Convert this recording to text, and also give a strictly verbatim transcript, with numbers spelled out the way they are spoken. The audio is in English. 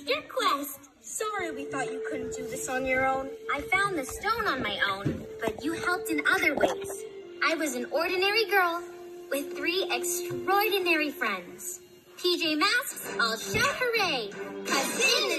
monster quest. Sorry we thought you couldn't do this on your own. I found the stone on my own, but you helped in other ways. I was an ordinary girl with three extraordinary friends. P J Masks, I'll shout hooray! 'Cause in